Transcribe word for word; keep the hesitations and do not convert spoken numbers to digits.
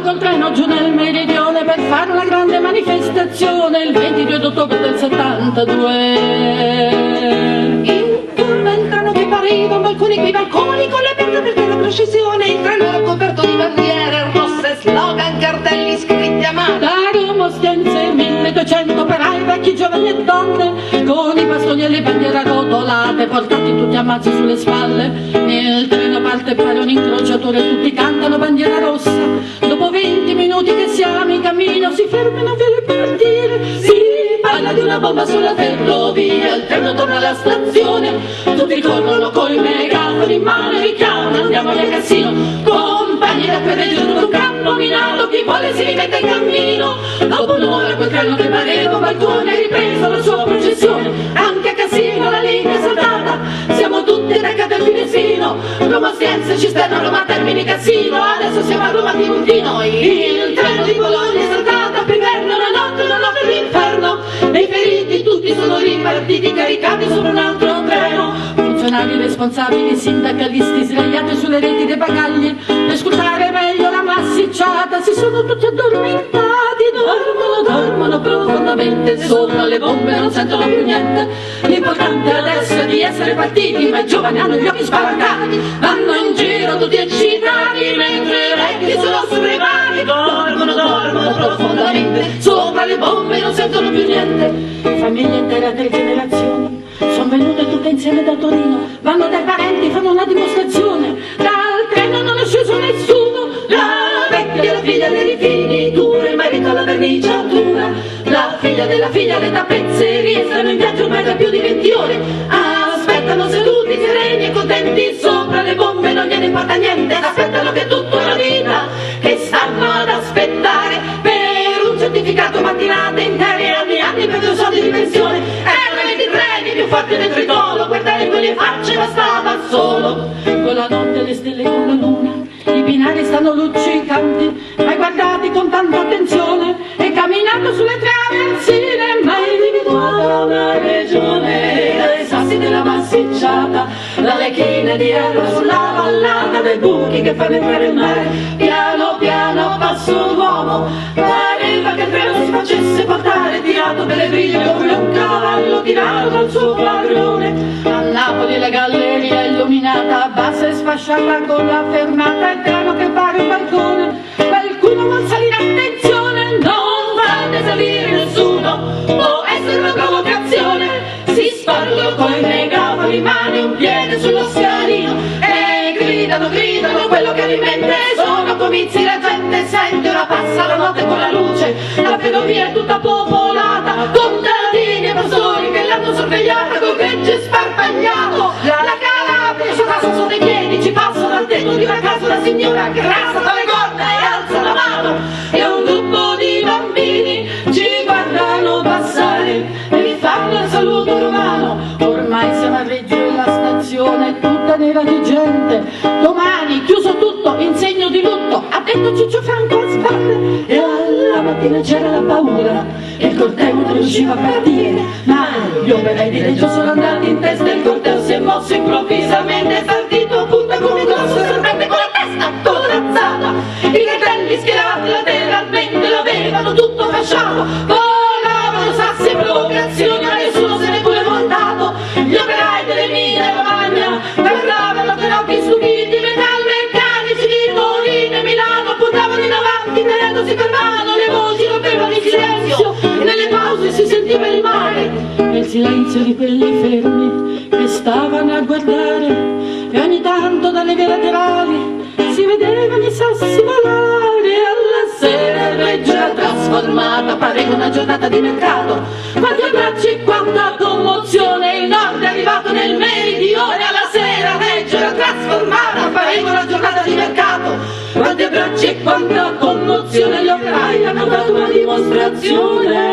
col treno giù nel meridione per fare una grande manifestazione il ventidue ottobre del settantadue. In curva entrano che parevano alcuni quei balconi con le piante perché la processione, il treno era coperto di bandiere rosse, slogan, cartelli scritti a mano. Da Roma Ostiense milleduecento operai, vecchi, giovani e donne, con i bastoni e le bandiere arrotolate, portati tutti a mazzi sulle spalle. Nel treno parte pare un incrociatore, tutti cantano bandiera rossa. Dopo venti minuti che siamo in cammino, si fermano per partire. Si parla di una bomba sulla ferrovia, il treno torna alla stazione, tutti corrono coi megafoni in mano e richiamano, andiamo via Cassino. Compagni da quel regione un campo minato, chi vuole si rimette in cammino. Dopo un'ora quel treno che pareva un balcone ha ripreso la sua processione. Anche a Cassino la linea è saltata, siamo tutti recati al finestrino. Roma Ostiense, Cisterna, Roma Termini, Cassino, adesso siamo a Roma Tiburtino. Il treno di Bologna è saltata, d'inverno, la notte, la notte d'inferno. E i feriti tutti sono ripartiti, caricati su un altro treno. Funzionari responsabili, sindacalisti sdraiati sulle reti dei bagagli per scrutare meglio la massicciata, si sono tutti addormentati, dormono, dormono profondamente, sopra le bombe non sentono più niente. L'importante adesso è di essere partiti, ma i giovani hanno gli occhi spalancati, vanno in giro tutti eccitati, mentre i vecchi sono sopra i mani, dormono, dormono profondamente, sopra le bombe non sentono più niente. Famiglie intere a tre generazioni sono venute tutte insieme da Torino, vanno dai parenti, fanno una dimostrazione, dal treno non è sceso nessuno. La vecchia, la figlia dei rifinitura, il marito alla verniciatura, la figlia della figlia alle tappezzerie, stanno in viaggio ormai da più di venti ore, aspettano seduti, sereni e contenti, sopra le bombe non gliene importa niente, aspettano che tutta la vita che stanno ad aspettare per un certificato, mattinate intere, anni anni per due soldi di pensione. Erano i treni più forti del tritolo, guardare quelle facce bastava solo. Con la notte, le stelle con la luna, i binari stanno luccicanti, mai guardati con tanta attenzione, e camminato sulle traversine, mai individuata una regione. Dai sassi della massicciata, la lechina di erba sulla vallata, dai buchi che fanno entrare il mare, piano piano passo l'uomo, pareva che il treno si facesse portare, tirato per le briglie come un cavallo tirato dal suo padrone. A Napoli la galleria illuminata, bassa e sfasciata con la fermata, il treno che pare un balcone, qualcuno vuol salire, attenzione, non fate salire nessuno, può essere una provocazione. Si spargono coi megafoni in mano, un piede sullo scalino e gridano, gridano quello che alimenta, sono comizi, la gente sente, ora passa la notte con la luce, la ferrovia è tutta popolata, contadini e pastori che l'hanno sorvegliata col gregge sparpagliato. La, la Calabria ci passa sotto i piedi, ci passa dal tetto di una casa una signora grassa tra le corna e alza la mano, e un gruppo di bambini ci guardano passare e mi fanno il saluto romano. Ormai siamo a Reggio e la stazione è tutta nera di gente, domani chiuso tutto in segno di lutto, ha detto Ciccio Franco a spalle. E alla mattina c'era la paura e il corteo non riusciva a partire, ma gli operai di Reggio sono andati in testa, il corteo si è mosso improvvisamente, è partito a punta come un grosso serpente con la testa corazzata, i cartelli schierati lateralmente l'avevano tutto fasciato, volavano sassi e provocazioni, ma nessuno se ne pure montato. Gli operai delle mine Romagna parlavano con occhi stupiti, metalmeccanici di Torino e Milano puntavano in avanti, tenendo si fermavano, le voci rompevano il silenzio e nelle pause si sentiva il mare, nel silenzio di quelli fermi che stavano a guardare, e ogni tanto dalle vie laterali si vedevano i sassi volare. Alla sera il Reggio era trasformata, pareva una giornata di mercato, quanti abbracci, quanta commozione, il nord è arrivato nel meridione. Alla sera Reggio era trasformata, pareva una giornata di mercato, quanti abbracci e quanta commozione, gli operai hanno dato una dimostrazione.